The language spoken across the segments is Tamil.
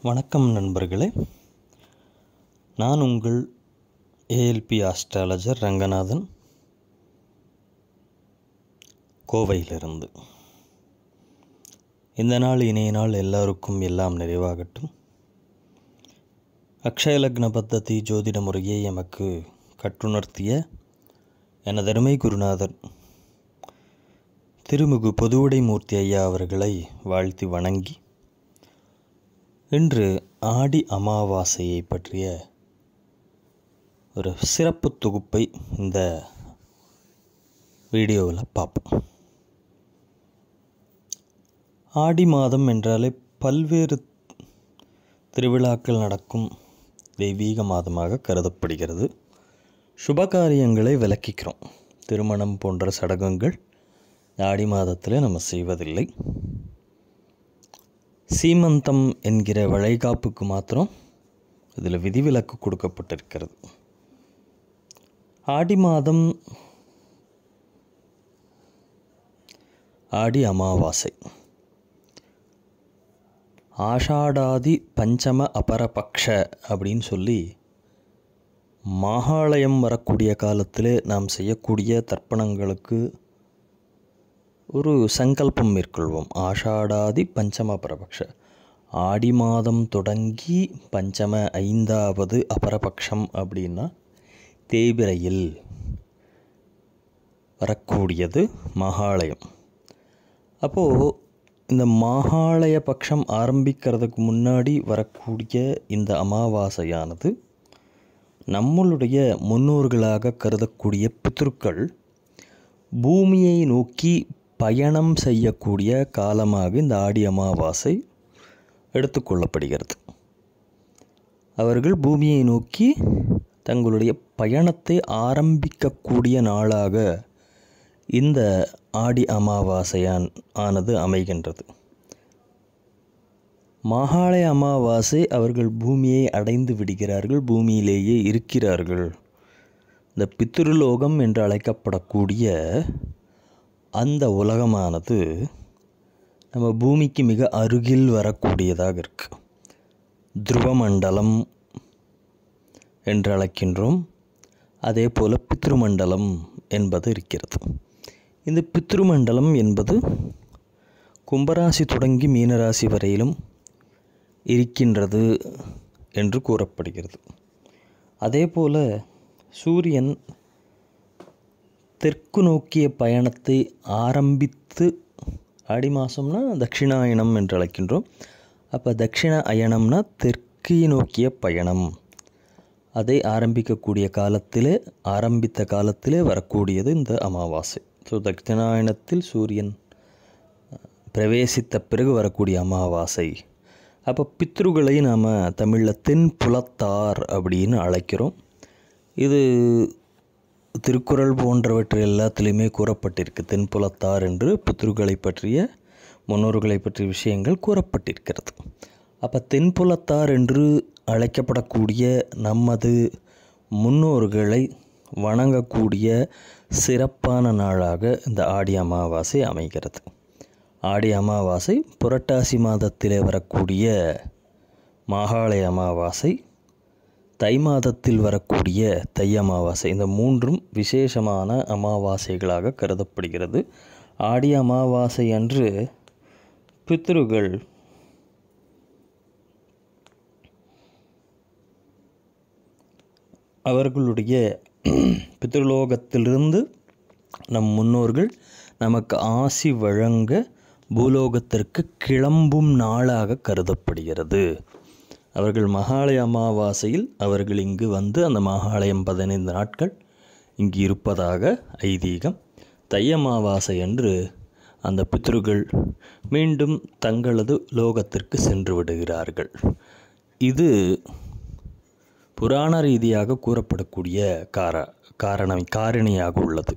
வணக்கம் நண்பர்களே, நான் உங்கள் ஏஎல்பி ஆஸ்ட்ராலஜர் ரங்கநாதன், கோவையிலிருந்து. இந்த நாள் இணைய நாள் எல்லாருக்கும் எல்லாம் நிறைவாகட்டும். அக்ஷய லக்ன பத்ததி ஜோதிட முறையை எமக்கு கற்றுணர்த்திய எனதருமை குருநாதர் திருமிகு பொதுவுடை மூர்த்தி ஐயா அவர்களை வாழ்த்தி வணங்கி, இன்று ஆடி அமாவாசையை பற்றிய ஒரு சிறப்பு தொகுப்பை இந்த வீடியோவில் பார்ப்போம். ஆடி மாதம் என்றாலே பல்வேறு திருவிழாக்கள் நடக்கும் தெய்வீக மாதமாக கருதப்படுகிறது. சுபகாரியங்களை விலக்கிக்கிறோம். திருமணம் போன்ற சடங்குகள் ஆடி மாதத்தில் நம்ம செய்வதில்லை. சீமந்தம் என்கிற வளைகாப்புக்கு மாத்திரம் இதில் விதிவிலக்கு கொடுக்கப்பட்டிருக்கிறது. ஆடி மாதம் ஆடி அமாவாசை, ஆஷாடாதி பஞ்சம அபரபக்ஷ அப்படின்னு சொல்லி மகாலயம் வரக்கூடிய காலத்தில் நாம் செய்யக்கூடிய தர்ப்பணங்களுக்கு ஒரு சங்கல்பம் மேற்கொள்வோம். ஆஷாடாதி பஞ்சம அபரபக்ஷ, ஆடி மாதம் தொடங்கி பஞ்சம 5வது அபரபக்ஷம் அப்படின்னா தேய்பிரையில் வரக்கூடியது மகாலயம். அப்போது இந்த மகாலய பட்சம் ஆரம்பிக்கிறதுக்கு முன்னாடி வரக்கூடிய இந்த அமாவாசையானது நம்மளுடைய முன்னோர்களாக கருதக்கூடிய பித்ருக்கள் பூமியை நோக்கி பயணம் செய்யக்கூடிய காலமாக இந்த ஆடி அமாவாசை எடுத்துக்கொள்ளப்படுகிறது. அவர்கள் பூமியை நோக்கி தங்களுடைய பயணத்தை ஆரம்பிக்கக்கூடிய நாளாக இந்த ஆடி அமாவாசையானது அமைகின்றது. மகாலய அமாவாசை அவர்கள் பூமியை அடைந்து விடுகிறார்கள், பூமியிலேயே இருக்கிறார்கள். இந்த பித்ருலோகம் என்று அழைக்கப்படக்கூடிய அந்த உலகமானது நம்ம பூமிக்கு மிக அருகில் வரக்கூடியதாக இருக்குது. துருவமண்டலம் என்று அழைக்கின்றோம். அதே போல் பித்ருமண்டலம் என்பது இருக்கிறது. இந்த பித்ருமண்டலம் என்பது கும்பராசி தொடங்கி மீனராசி வரையிலும் இருக்கின்றது என்று கூறப்படுகிறது. அதே போல் சூரியன் தெற்கு நோக்கிய பயணத்தை ஆரம்பித்து, ஆடி மாதம்னா தட்சிணாயனம் என்று அழைக்கின்றோம். அப்போ தட்சிண அயனம்னா தெற்கை நோக்கிய பயணம். அதை ஆரம்பித்த காலத்திலே வரக்கூடியது இந்த அமாவாசை. ஸோ தட்சிணாயனத்தில் சூரியன் பிரவேசித்த பிறகு வரக்கூடிய அமாவாசை. அப்போ பித்ருகளை நாம் தமிழில் தென்புலத்தார் அப்படின்னு அழைக்கிறோம். இது திருக்குறள் போன்றவற்றை எல்லாத்துலேயுமே கூறப்பட்டிருக்கு. தென்புலத்தார் என்று பித்ருக்களை பற்றிய, முன்னோர்களை பற்றிய விஷயங்கள் கூறப்பட்டிருக்கிறது. அப்போ தென்புலத்தார் என்று அழைக்கப்படக்கூடிய நமது முன்னோர்களை வணங்கக்கூடிய சிறப்பான நாளாக இந்த ஆடி அமாவாசை அமைகிறது. ஆடி அமாவாசை புரட்டாசி மாதத்திலே வரக்கூடிய மகாலய அமாவாசை, தை மாதத்தில் வரக்கூடிய தை அமாவாசை, இந்த மூன்றும் விசேஷமான அமாவாசைகளாக கருதப்படுகிறது. ஆடி அமாவாசை அன்று பித்ருகள் அவர்களுடைய பித்ருலோகத்திலிருந்து நம் முன்னோர்கள் நமக்கு ஆசி வழங்க பூலோகத்திற்கு கிளம்பும் நாளாக கருதப்படுகிறது. அவர்கள் மகாலய அமாவாசையில் அவர்கள் இங்கு வந்து அந்த மகாலயம் 15 நாட்கள் இங்கு இருப்பதாக ஐதீகம். தை அமாவாசை அன்று அந்த பித்ருகள் மீண்டும் தங்களது லோகத்திற்கு சென்று விடுகிறார்கள். இது புராண ரீதியாக கூறப்படக்கூடிய காரணியாக உள்ளது.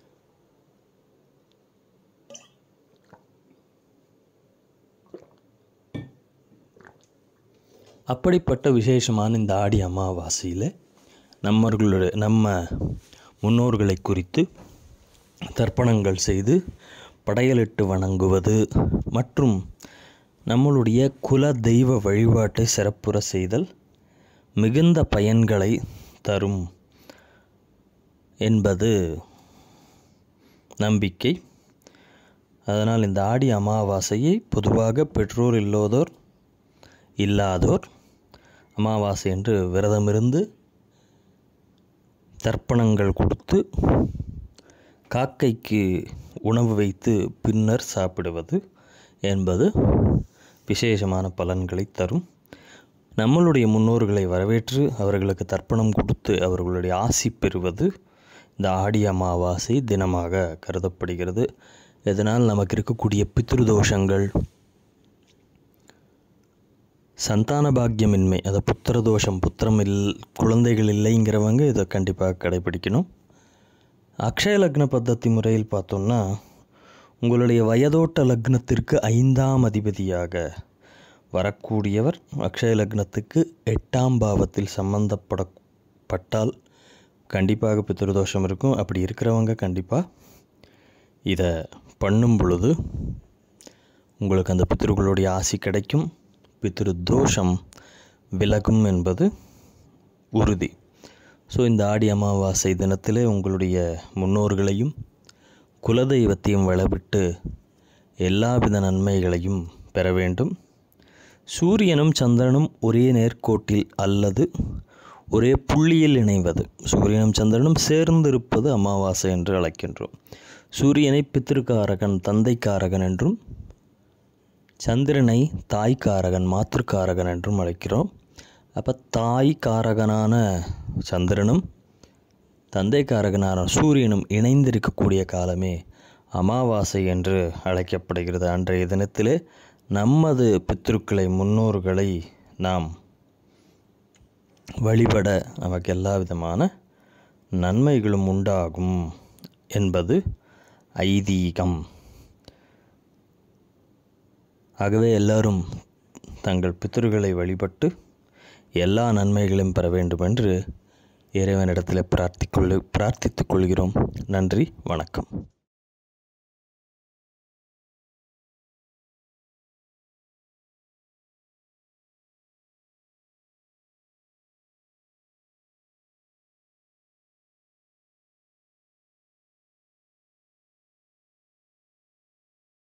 அப்படிப்பட்ட விசேஷமான இந்த ஆடி அமாவாசையில் நம்ம முன்னோர்களை குறித்து தர்ப்பணங்கள் செய்து படையலிட்டு வணங்குவது மற்றும் நம்மளுடைய குல தெய்வ வழிபாட்டை சிறப்புற செய்தல் மிகுந்த பயன்களை தரும் என்பது நம்பிக்கை. அதனால் இந்த ஆடி அமாவாசையை பொதுவாக பெற்றோர் இல்லாதோர் அமாவாசை என்று விரதமிருந்து தர்ப்பணங்கள் கொடுத்து காக்கைக்கு உணவு வைத்து பின்னர் சாப்பிடுவது என்பது விசேஷமான பலன்களை தரும். நம்மளுடைய முன்னோர்களை வரவேற்று அவர்களுக்கு தர்ப்பணம் கொடுத்து அவர்களுடைய ஆசி பெறுவது இந்த ஆடி அமாவாசை தினமாக கருதப்படுகிறது. இதனால் நமக்கு இருக்கக்கூடிய பித்ருதோஷங்கள், சந்தான பாக்கியமின்மை, அதை புத்திரதோஷம், குழந்தைகள் இல்லைங்கிறவங்க இதை கண்டிப்பாக கடைபிடிக்கணும். அக்ஷய லக்ன பத்ததி முறையில் பார்த்தோம்னா உங்களுடைய வயதோட்ட லக்னத்திற்கு 5ஆம் அதிபதியாக வரக்கூடியவர் அக்ஷய லக்னத்துக்கு 8ஆம் பாவத்தில் சம்பந்தப்பட்டால் கண்டிப்பாக பித்ருதோஷம் இருக்கும். அப்படி இருக்கிறவங்க கண்டிப்பாக இதை பண்ணும் பொழுது உங்களுக்கு அந்த பித்ருக்களுடைய ஆசி கிடைக்கும், பித்ருதோஷம் விலகும் என்பது உறுதி. ஸோ இந்த ஆடி அமாவாசை தினத்திலே உங்களுடைய முன்னோர்களையும் குலதெய்வத்தையும் வழிபட்டு எல்லாவித நன்மைகளையும் பெற வேண்டும். சூரியனும் சந்திரனும் ஒரே நேர்கோட்டில் அல்லது ஒரே புள்ளியில் இணைவது, சூரியனும் சந்திரனும் சேர்ந்திருப்பது அமாவாசை என்று அழைக்கின்றோம். சூரியனை பித்திருக்காரகன், தந்தைக்காரகன் என்றும், சந்திரனை தாய்க்காரகன், மாத்திருக்காரகன் என்றும் அழைக்கிறோம். அப்போ தாய்க்காரகனான சந்திரனும் தந்தைக்காரகனான சூரியனும் இணைந்திருக்கக்கூடிய காலமே அமாவாசை என்று அழைக்கப்படுகிறது. அன்றைய தினத்திலே நமது பித்ருக்களை, முன்னோர்களை நாம் வழிபட நமக்கு எல்லா விதமான நன்மைகளும் உண்டாகும் என்பது ஐதீகம். ஆகவே எல்லாரும் தங்கள் பித்ருக்களை வழிபட்டு எல்லா நன்மைகளையும் பெற வேண்டும் என்று இறைவனிடத்தில் பிரார்த்தித்துக் கொள்கிறோம். நன்றி, வணக்கம்.